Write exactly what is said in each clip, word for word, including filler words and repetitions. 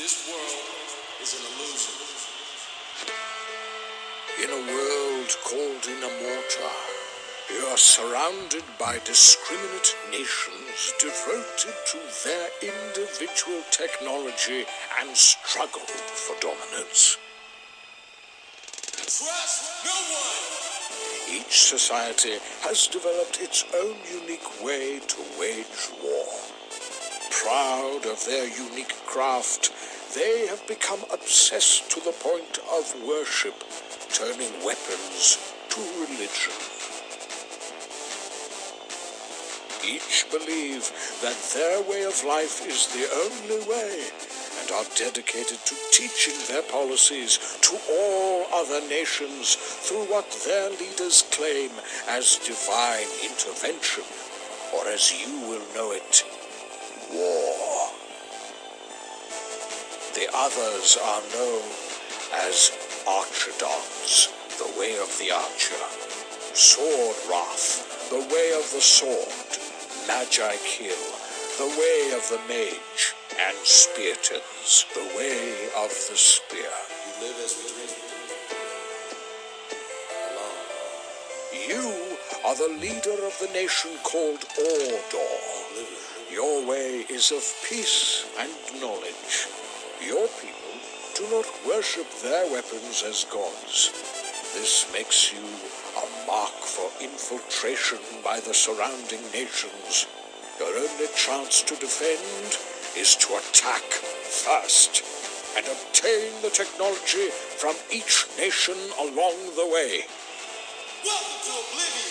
This world is an illusion. In a world called Inamorta, you are surrounded by discriminate nations devoted to their individual technology and struggle for dominance. Trust no one! Each society has developed its own unique way to wage war. Proud of their unique craft, they have become obsessed to the point of worship, turning weapons to religion. Each believe that their way of life is the only way, and are dedicated to teaching their policies to all other nations through what their leaders claim as divine intervention, or as you will know it, war. The others are known as Archidons, the way of the archer, Sword Wrath, the way of the sword, Magi Kill, the way of the mage, and Speartons, the way of the spear. We live as we dream. Alone. You are the leader of the nation called Ordor. Your way is of peace and knowledge. Your people do not worship their weapons as gods. This makes you a mark for infiltration by the surrounding nations. Your only chance to defend is to attack first and obtain the technology from each nation along the way. Welcome to Oblivion!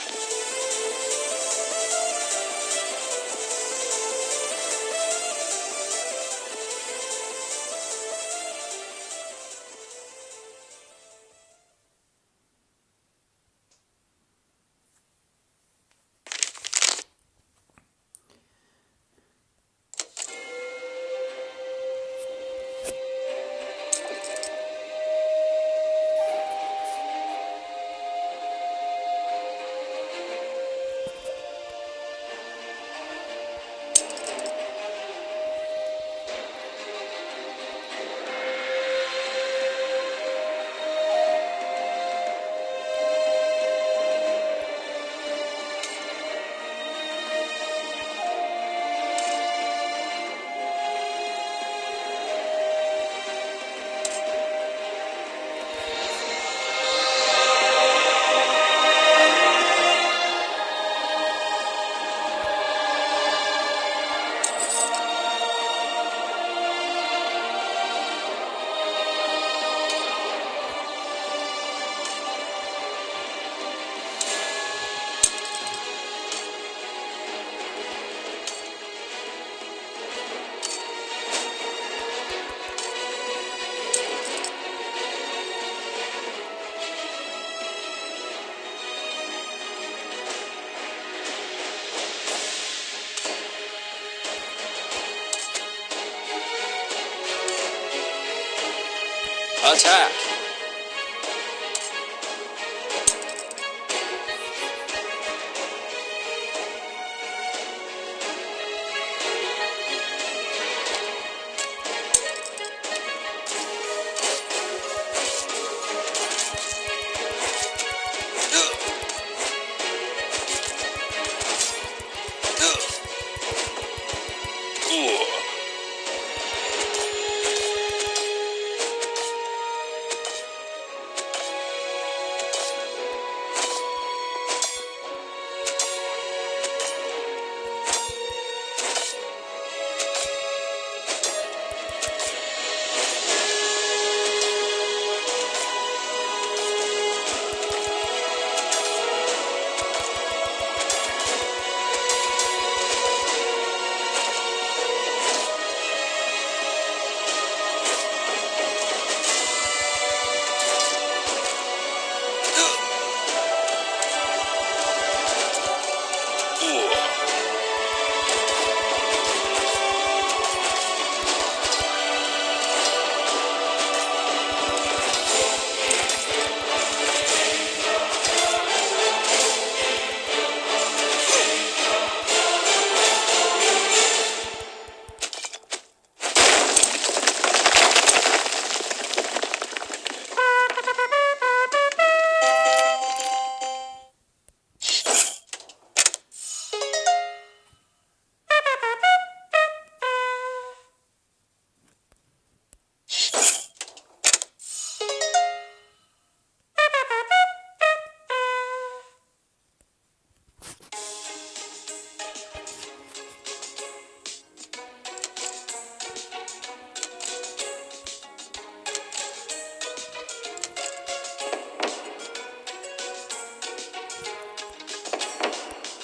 Attack!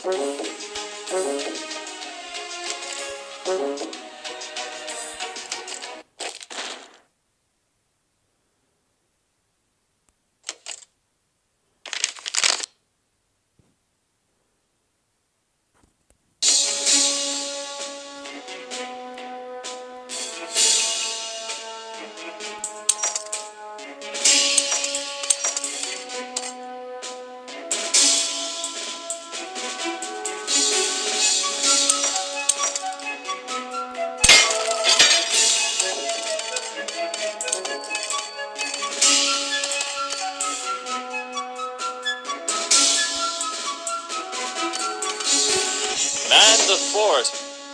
Man the fort.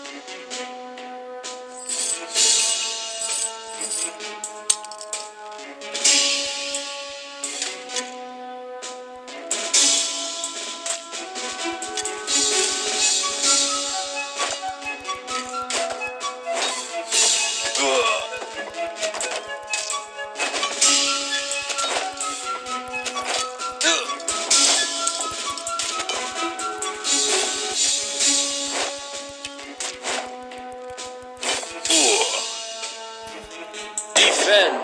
Defend.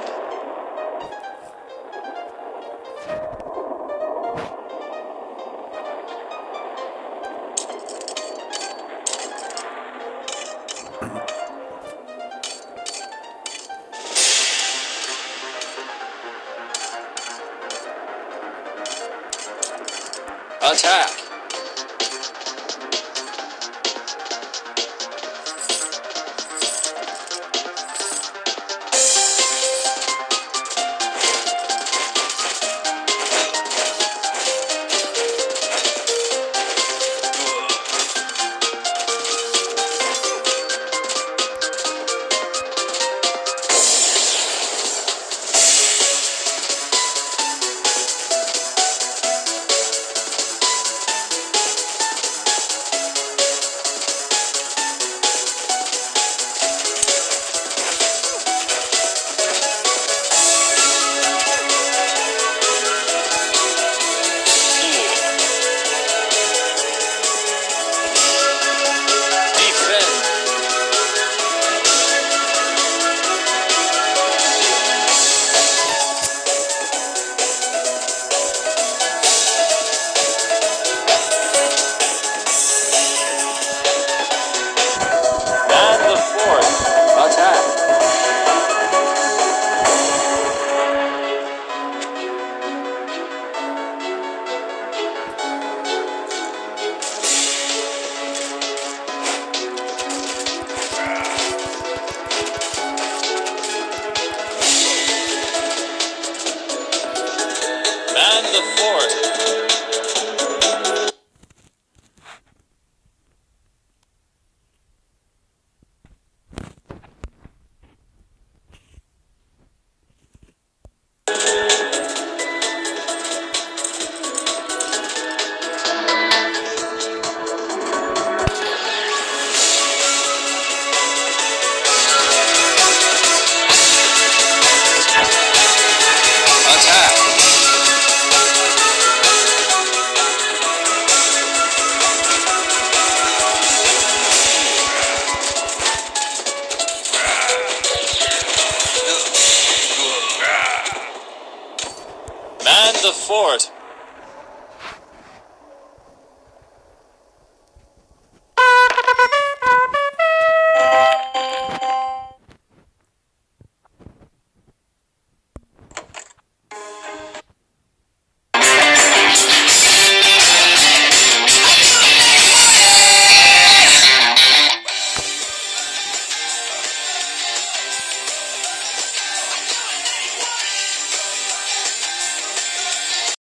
Attack.